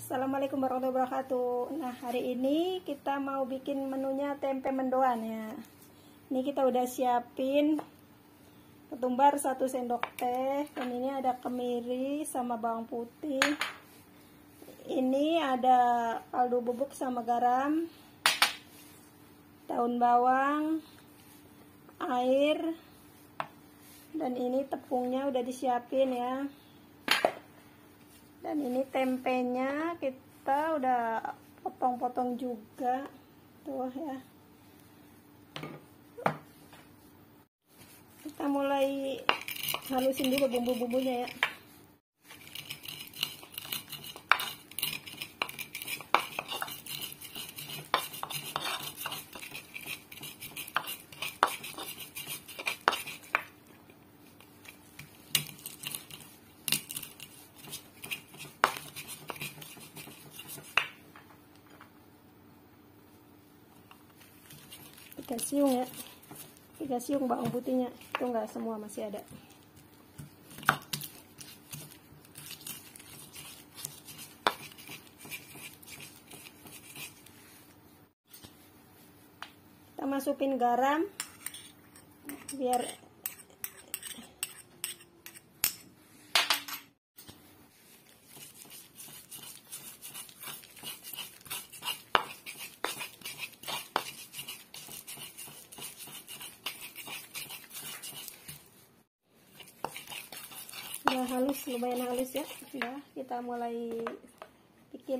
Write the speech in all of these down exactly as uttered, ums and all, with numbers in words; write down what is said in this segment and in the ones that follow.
Assalamualaikum warahmatullahi wabarakatuh. Nah, hari ini kita mau bikin menunya tempe mendoan ya. Ini kita udah siapin ketumbar satu sendok teh, dan ini ada kemiri sama bawang putih. Ini ada kaldu bubuk sama garam, daun bawang, air, dan ini tepungnya udah disiapin ya. Dan ini tempenya kita udah potong-potong juga tuh ya. Kita mulai halusin dulu bumbu-bumbunya ya. Tiga siung ya, tiga siung bawang putihnya, itu enggak semua, masih ada. Kita masukin garam biar udah halus, lumayan halus ya. Udah, kita mulai bikin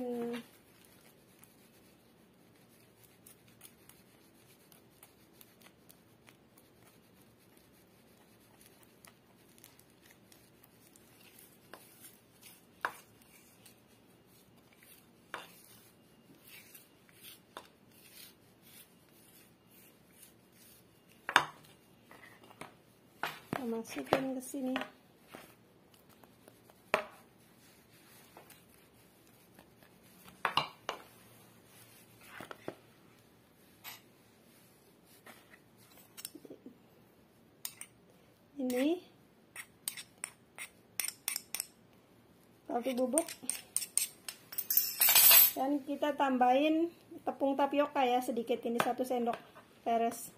kita masukin ke sini. Ini kaldu bubuk, dan kita tambahin tepung tapioka ya sedikit, ini satu sendok peres.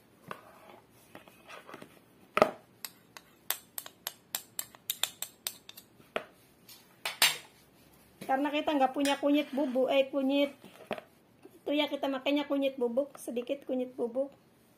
Karena kita nggak punya kunyit bubuk, eh kunyit itu ya, kita makanya kunyit bubuk, sedikit kunyit bubuk.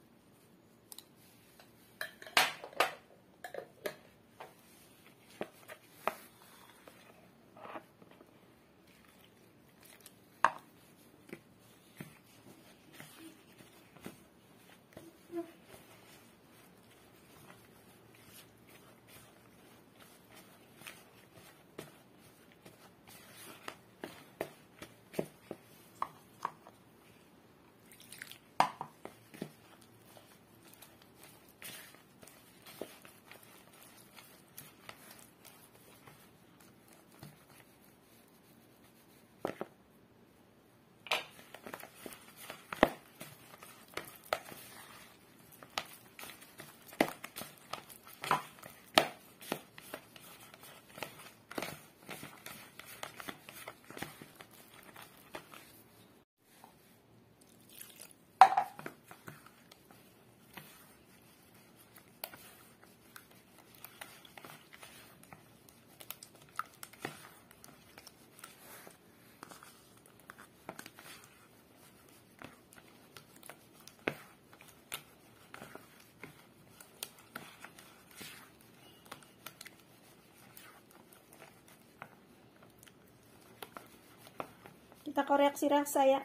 Kita koreksi rasa ya.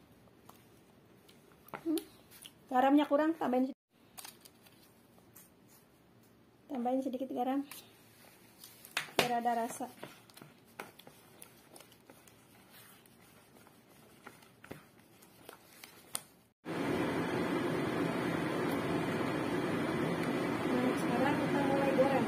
Hmm? Garamnya kurang, tambahin sedikit. Tambahin sedikit garam biar ada rasa. Nah, sekarang kita mulai goreng.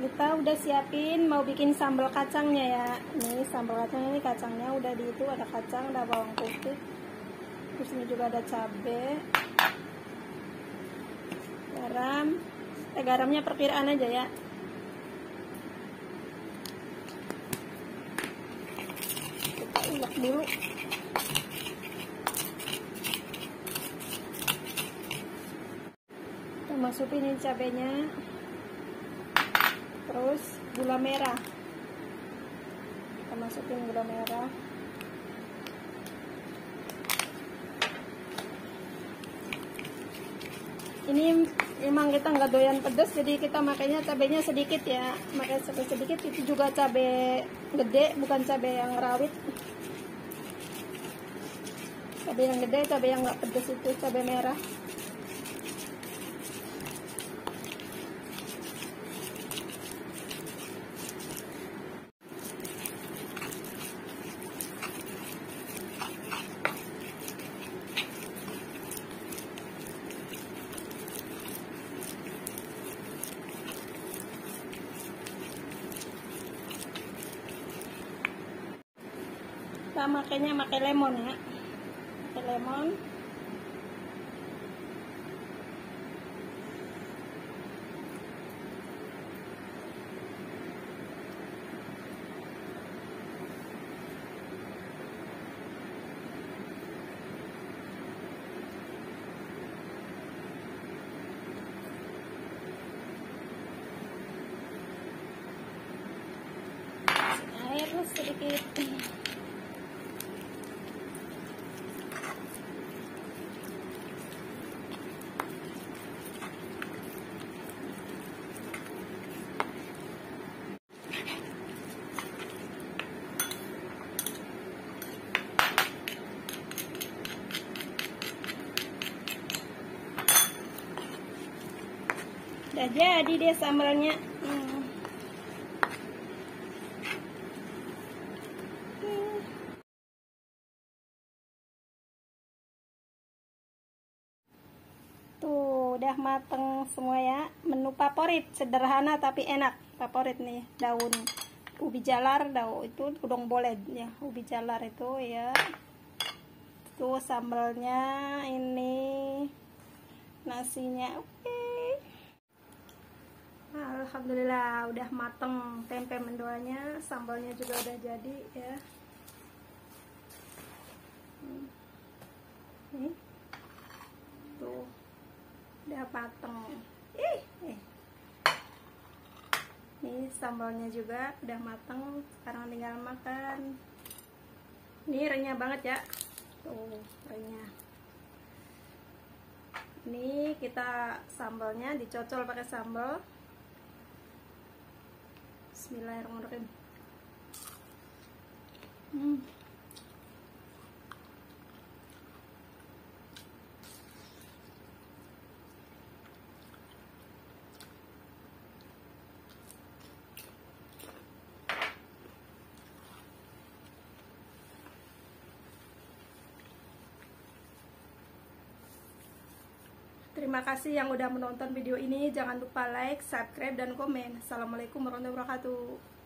kita udah siapin mau bikin sambal kacangnya ya. Ini sambal kacangnya, ini kacangnya udah di itu, ada kacang, ada bawang putih, terus ini juga ada cabai, garam. Eh, garamnya perkiraan aja ya. Kita ulek dulu. Kita masukin ini cabainya, terus gula merah. Kita masukin gula merah. Ini memang kita nggak doyan pedas, jadi kita makanya cabenya sedikit ya, makanya cabai sedikit. Itu juga cabai gede, bukan cabai yang rawit. Cabai yang gede, cabai yang nggak pedas itu cabai merah. Kita makainya pakai lemon ya, pakai lemon. Air sedikit. Udah jadi deh sambalnya. Hmm. Hmm. Tuh udah mateng semua ya. Menu favorit, sederhana tapi enak. Favorit nih, daun ubi jalar, daun itu udang boled ya, ubi jalar itu ya. Tuh sambalnya, ini nasinya. Oke. Alhamdulillah udah mateng tempe mendoanya, sambalnya juga udah jadi ya. Nih, tuh udah mateng. Ih, eh. Nih sambalnya juga udah mateng, sekarang tinggal makan. Ini renyah banget ya, tuh renyah. Ini kita sambalnya dicocol pakai sambal. Bismillahirrahmanirrahim. Hmm. Terima kasih yang udah menonton video ini. Jangan lupa like, subscribe, dan komen. Assalamualaikum warahmatullahi wabarakatuh.